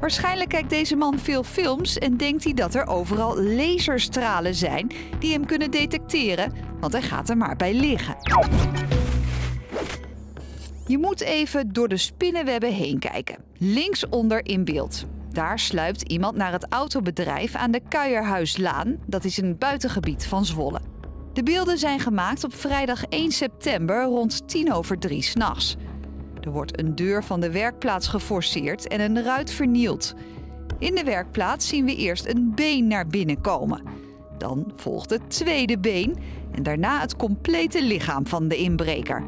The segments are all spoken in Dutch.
Waarschijnlijk kijkt deze man veel films en denkt hij dat er overal laserstralen zijn die hem kunnen detecteren, want hij gaat er maar bij liggen. Je moet even door de spinnenwebben heen kijken. Linksonder in beeld. Daar sluipt iemand naar het autobedrijf aan de Kuierhuislaan. Dat is een buitengebied van Zwolle. De beelden zijn gemaakt op vrijdag 1 september rond 2:50 s'nachts. Er wordt een deur van de werkplaats geforceerd en een ruit vernield. In de werkplaats zien we eerst een been naar binnen komen. Dan volgt het tweede been en daarna het complete lichaam van de inbreker.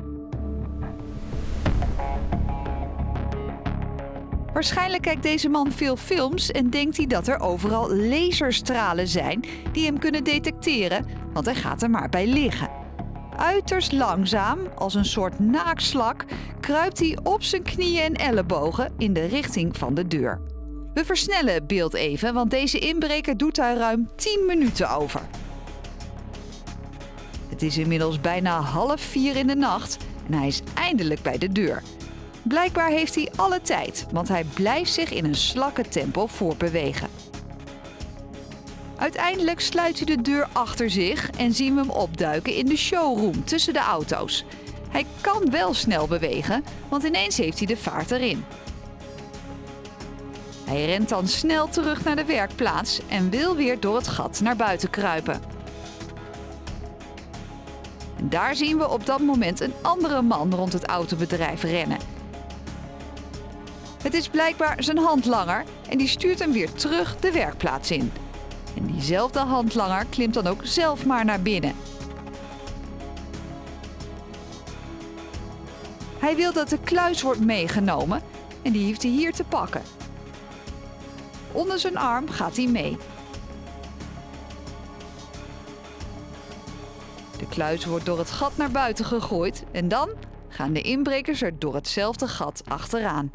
Waarschijnlijk kijkt deze man veel films en denkt hij dat er overal laserstralen zijn die hem kunnen detecteren, want hij gaat er maar bij liggen. Uiterst langzaam, als een soort naakslak, kruipt hij op zijn knieën en ellebogen in de richting van de deur. We versnellen het beeld even, want deze inbreker doet daar ruim 10 minuten over. Het is inmiddels bijna 3:30 in de nacht en hij is eindelijk bij de deur. Blijkbaar heeft hij alle tijd, want hij blijft zich in een slakkentempo voortbewegen. Uiteindelijk sluit hij de deur achter zich en zien we hem opduiken in de showroom tussen de auto's. Hij kan wel snel bewegen, want ineens heeft hij de vaart erin. Hij rent dan snel terug naar de werkplaats en wil weer door het gat naar buiten kruipen. En daar zien we op dat moment een andere man rond het autobedrijf rennen. Het is blijkbaar zijn handlanger en die stuurt hem weer terug de werkplaats in. En diezelfde handlanger klimt dan ook zelf maar naar binnen. Hij wil dat de kluis wordt meegenomen en die heeft hij hier te pakken. Onder zijn arm gaat hij mee. De kluis wordt door het gat naar buiten gegooid en dan gaan de inbrekers er door hetzelfde gat achteraan.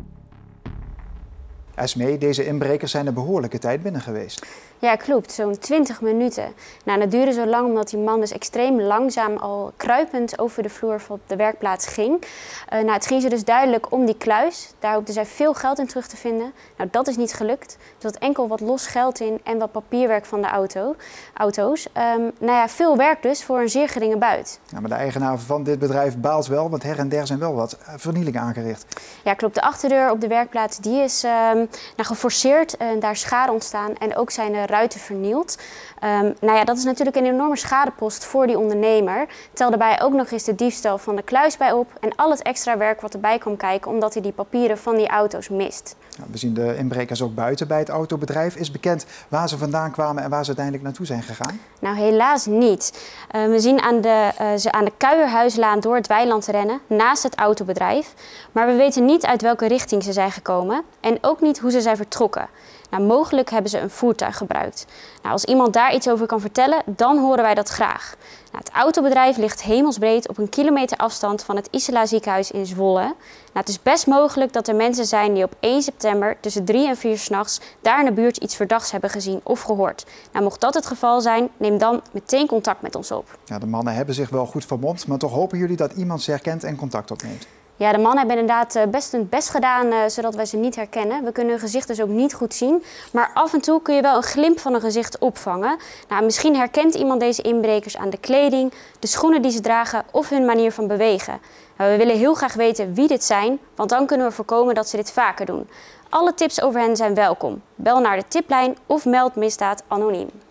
Esmee, deze inbrekers zijn een behoorlijke tijd binnen geweest. Ja, klopt. Zo'n 20 minuten. Nou, dat duurde zo lang omdat die man dus extreem langzaam al kruipend over de vloer van de werkplaats ging. Het ging ze dus duidelijk om die kluis. Daar hoopten zij veel geld in terug te vinden. Nou, dat is niet gelukt. Er zat enkel wat los geld in en wat papierwerk van de auto's. Veel werk dus voor een zeer geringe buit. Ja, maar de eigenaar van dit bedrijf baalt wel, want her en der zijn wel wat vernielingen aangericht. Ja, klopt. De achterdeur op de werkplaats die is geforceerd en daar is schade ontstaan en ook zijn de ruiten vernield. Dat is natuurlijk een enorme schadepost voor die ondernemer. Tel daarbij ook nog eens de diefstal van de kluis bij op en al het extra werk wat erbij kwam kijken omdat hij die papieren van die auto's mist. Ja, we zien de inbrekers ook buiten bij het autobedrijf. Is bekend waar ze vandaan kwamen en waar ze uiteindelijk naartoe zijn gegaan? Nou, helaas niet. We zien ze aan de Kuierhuislaan door het weiland rennen, naast het autobedrijf. Maar we weten niet uit welke richting ze zijn gekomen en ook niet hoe ze zijn vertrokken. Nou, mogelijk hebben ze een voertuig gebruikt. Nou, als iemand daar iets over kan vertellen, dan horen wij dat graag. Nou, het autobedrijf ligt hemelsbreed op 1 kilometer afstand van het Isela ziekenhuis in Zwolle. Nou, het is best mogelijk dat er mensen zijn die op 1 september tussen 3 en 4 s'nachts daar in de buurt iets verdachts hebben gezien of gehoord. Nou, mocht dat het geval zijn, neem dan meteen contact met ons op. Ja, de mannen hebben zich wel goed vermomd, maar toch hopen jullie dat iemand ze herkent en contact opneemt. Ja, de mannen hebben inderdaad best hun best gedaan zodat wij ze niet herkennen. We kunnen hun gezicht dus ook niet goed zien. Maar af en toe kun je wel een glimp van een gezicht opvangen. Nou, misschien herkent iemand deze inbrekers aan de kleding, de schoenen die ze dragen of hun manier van bewegen. Nou, we willen heel graag weten wie dit zijn, want dan kunnen we voorkomen dat ze dit vaker doen. Alle tips over hen zijn welkom. Bel naar de tiplijn of meld misdaad anoniem.